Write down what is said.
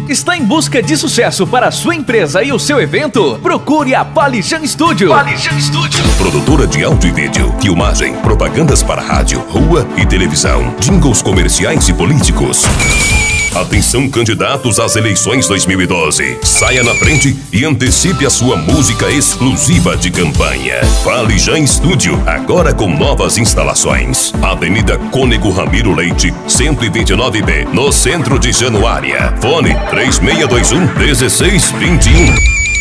Está em busca de sucesso para a sua empresa e o seu evento? Procure a Palijan Studio. Palijan Studio. Produtora de áudio e vídeo, filmagem, propagandas para rádio, rua e televisão, jingles comerciais e políticos. Atenção, candidatos às eleições 2012. Saia na frente e antecipe a sua música exclusiva de campanha. Palijan Studio, agora com novas instalações. Avenida Cônego Ramiro Leite, 129B, no centro de Januária. Fone 3621-1621.